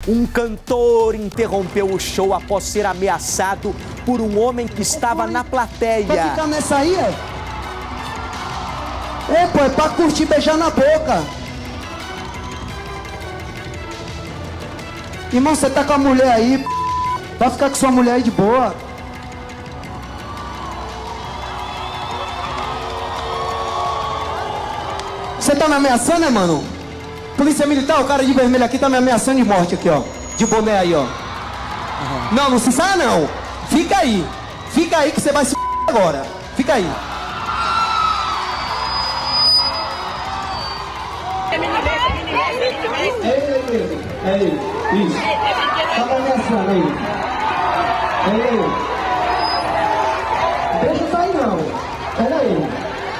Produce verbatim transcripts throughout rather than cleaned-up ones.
Um cantor interrompeu o show após ser ameaçado por um homem que estava na plateia. Vai ficar nessa aí, é? É, pô, é pra curtir, beijar na boca. Irmão, você tá com a mulher aí, vai ficar com sua mulher aí de boa. Você tá me ameaçando, né, mano? Polícia Militar, o cara de vermelho aqui tá me ameaçando de morte aqui, ó. De boné aí, ó. Uhum. Não, não se sai não. Fica aí. Fica aí que você vai se agora. Fica aí. É ele, é ele. Isso. Tá me ameaçando aí. É ele. Deixa eu sair não. Pera aí.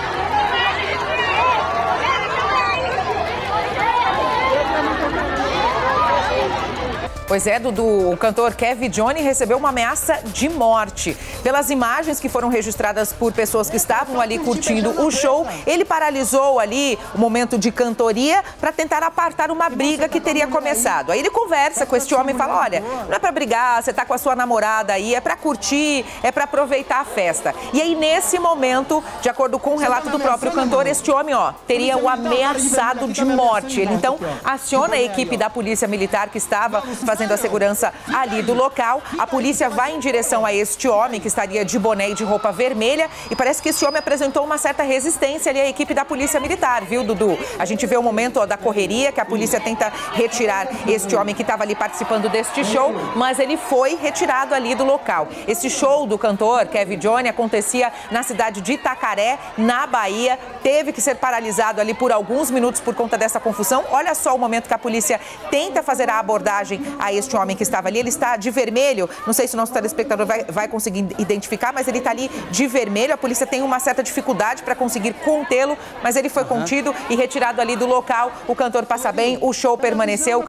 Pois é, Dudu, o cantor Kevin Johnny recebeu uma ameaça de morte. Pelas imagens que foram registradas por pessoas que estavam ali curtindo o show, ele paralisou ali o momento de cantoria para tentar apartar uma briga que teria começado. Aí ele conversa com este homem e fala, olha, não é para brigar, você tá com a sua namorada aí, é para curtir, é para aproveitar a festa. E aí nesse momento, de acordo com o relato do próprio cantor, este homem, ó, teria o ameaçado de morte. Ele então aciona a equipe da Polícia Militar que estava fazendo fazendo a segurança ali do local. A polícia vai em direção a este homem que estaria de boné e de roupa vermelha e parece que esse homem apresentou uma certa resistência ali à equipe da Polícia Militar, viu, Dudu? A gente vê o momento ó, da correria que a polícia tenta retirar este homem que estava ali participando deste show, mas ele foi retirado ali do local. Esse show do cantor Kevin Johnny acontecia na cidade de Itacaré, na Bahia, teve que ser paralisado ali por alguns minutos por conta dessa confusão. Olha só o momento que a polícia tenta fazer a abordagem a este homem que estava ali. Ele está de vermelho, não sei se o nosso telespectador vai, vai conseguir identificar, mas ele está ali de vermelho. A polícia tem uma certa dificuldade para conseguir contê-lo, mas ele foi contido e retirado ali do local. O cantor passa bem, o show permaneceu.